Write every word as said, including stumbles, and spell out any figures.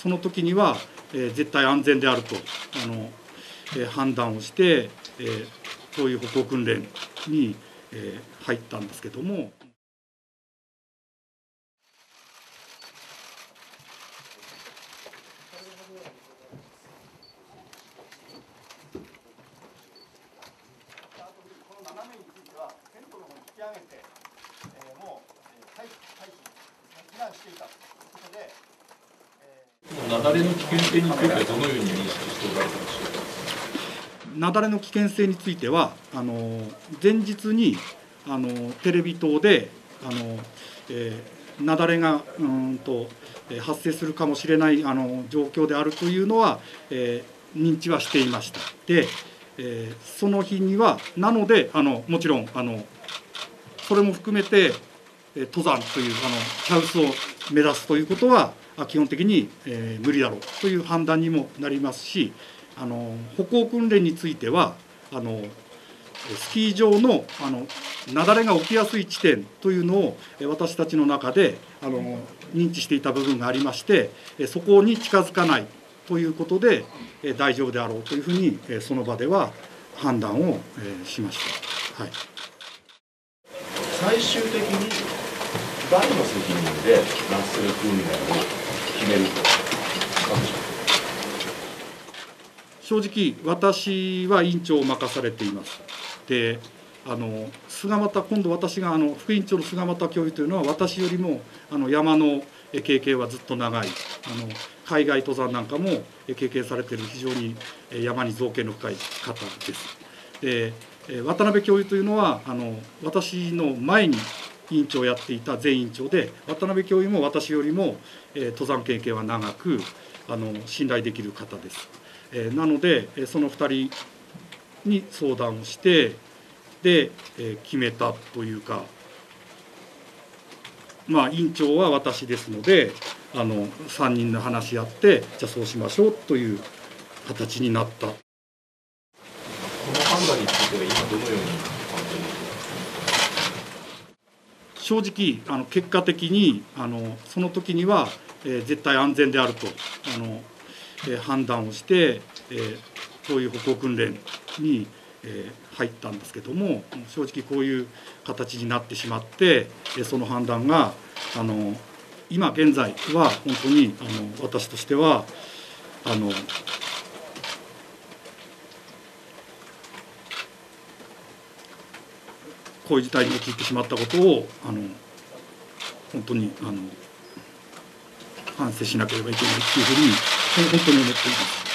その時には、えー、絶対安全であるとあの、えー、判断をして、えー、そういう歩行訓練に、えー、入ったんですけども。 上げて、えー、もう退避避難していたということで、 雪崩の危険性についてはどのように認識しておられたんでしょうか。 雪崩の危険性についてはあの前日にあのテレビ塔であの、えー、雪崩がうんと発生するかもしれないあの状況であるというのは、えー、認知はしていました。で、えー、その日にはなのであのもちろんあのそれも含めて登山というあのハウスを目指すということは基本的に、えー、無理だろうという判断にもなりますし、あの歩行訓練についてはあのスキー場のあの雪崩が起きやすい地点というのを私たちの中であの認知していた部分がありまして、そこに近づかないということで大丈夫であろうというふうにその場では判断をしました。はい、 最終的に誰の責任でラッセル訓練を決めるとなんでしょうか。 正直私は委員長を任されています。であの菅又今度私があの副委員長の菅又教授というのは私よりもあの山の経験はずっと長い、あの海外登山なんかも経験されている非常に山に造詣の深い方です。で渡辺教授というのはあの私の前に委員長をやっていた前委員長で、渡辺教授も私よりも登山経験は長くあの信頼できる方です。なのでそのふたりに相談をしてで決めたというか、まあ委員長は私ですのであのさんにんで話し合ってじゃあそうしましょうという形になった。 この判断については今どのように考えていますか。 正直あの結果的にあのその時には、えー、絶対安全であるとあの、えー、判断をして、えー、そういう歩行訓練に、えー、入ったんですけども、正直こういう形になってしまって、えー、その判断があの今現在は本当にあの私としてはあのこういう事態に陥ってしまったことをあの本当にあの反省しなければいけないというふうに本当に思っています。